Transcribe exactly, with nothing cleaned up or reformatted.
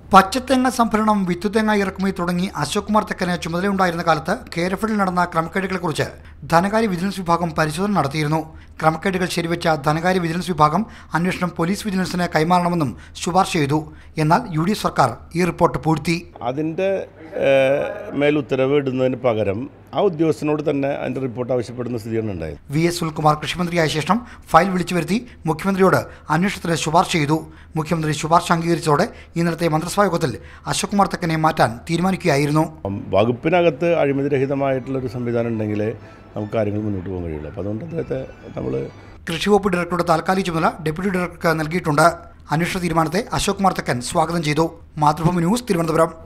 പച്ചത്തേങ്ങ സംഭരണം, വിത്തുതേങ്ങ ഇറക്കുമതി തുടങ്ങി അശോക് കുമാർ തെക്കന് ചുമതലയുണ്ടായിരുന്ന കാലത്ത് കേരഫെഡിൽ നടന്ന ക്രമക്കേടുകളെക്കുറിച്ച് ധനകാര്യ വിജിലൻസ് വിഭാഗം പരിശോധന നടത്തിയിരുന്നു. ക്രമക്കേടുകൾ ശരിവെച്ച ധനകാര്യ വിജിലൻസ് വിഭാഗം അന്വേഷണം പോലീസ് വിജിലൻസിന് കൈമാറണമെന്നും ശുപാർശ ചെയ്തു. എന്നാൽ യു ഡി എഫ് സർക്കാർ ഈ റിപ്പോർട്ട് പൂഴ്ത്തി. അതിൻ്റെ മേൽ ഉത്തരവ് ഇടുന്നതിന് പകരം ആ ഉദ്യോഗസ്ഥനോട് തന്നെ അതിൻ്റെ റിപ്പോർട്ട് ആവശ്യപ്പെടുന്ന സ്ഥിതിയാണ് ഉണ്ടായത്. വി എസ് സുനിൽകുമാർ കൃഷിമന്ത്രിയായ ശേഷം ഫയൽ വിളിച്ചു വരുത്തി മുഖ്യമന്ത്രിയോട് അന്വേഷണത്തിന് ശുപാർശ ചെയ്തു. മുഖ്യമന്ത്രി ശുപാർശ അംഗീകരിച്ചതോടെ ഇന്നലത്തെ മന്ത്രിസഭാ യോഗത്തിൽ അശോക് കുമാർ തെക്കനെ മാറ്റാൻ തീരുമാനിക്കുകയായിരുന്നു. വകുപ്പിനകത്ത് അഴിമതിരഹിതമായിട്ടുള്ളൊരു സംവിധാനം ഉണ്ടെങ്കിലേ നമുക്ക് കാര്യങ്ങൾ മുന്നോട്ട് പോകാൻ കഴിയുള്ളൂ. അപ്പോൾ അതുകൊണ്ട് അദ്ദേഹത്തെ നമ്മൾ കൃഷി വകുപ്പ് ഡയറക്ടറുടെ താൽക്കാലിക ചുമതല ഡെപ്യൂട്ടി ഡയറക്ടർക്ക് നൽകിയിട്ടുണ്ട്. അന്വേഷണ തീരുമാനത്തെ അശോക് കുമാർ തെക്കൻ സ്വാഗതം ചെയ്തു. മാതൃഭൂമി ന്യൂസ്, തിരുവനന്തപുരം.